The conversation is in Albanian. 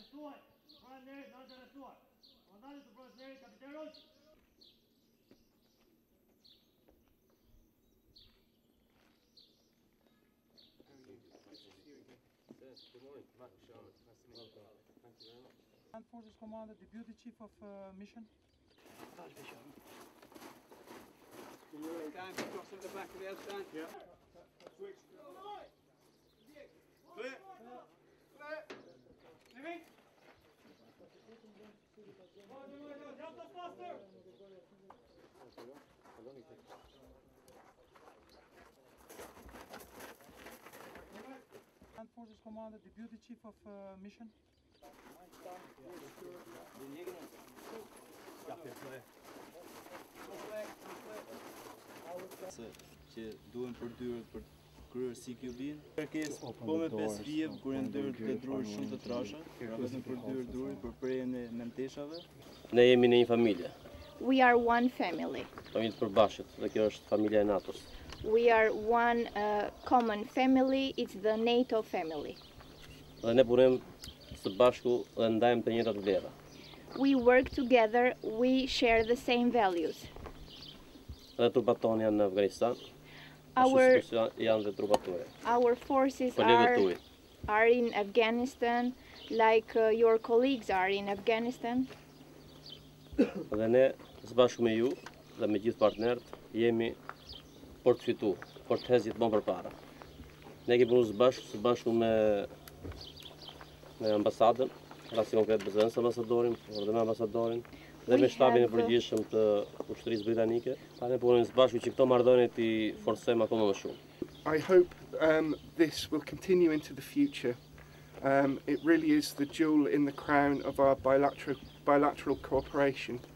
Land Forces Commander, Deputy Chief of Mission. Stand across at the back of the head, stand. Yeah. Switch. Clear. Clear. Living. Jump us faster. Land Forces Commander, Deputy Chief of Mission. Që duhen përdyrë për kryer CQB-n. Kërkesë po me 5 vije kur janë ndërë të drurë shumë të trasha, kërkesën përdyrë druri për prerjen e menteshave. Ne jemi në një familje. We are one family. Familje të përbashkët, dhe kjo është familja e NATO-s. We are one common family, it's the NATO family. Dhe ne punojmë së bashku dhe ndajmë të njëjtat vlera. We work together, we share the same values. Dhe trupat tonë janë në Afganistan. Our Janë dhe trupat tuaja. Our forces Kolegët tuaj. are in Afghanistan, like your colleagues are in Afghanistan. Dhe ne së bashku me ju dhe me gjithë partnerët jemi për të fitu, për të hezit më përpara. Ne kemi punu së bashku me ambasadën, rasti konkret me zëvendësambasadorin, dhe me ambasadorin, dhe me shtabin e përgjithshëm të ushtrisë britanike. Ne punojmë së bashku që këto marrëdhënie t'i forcojmë akoma më shumë. I hope this will continue into the future. It really is the jewel in the crown of our bilateral cooperation.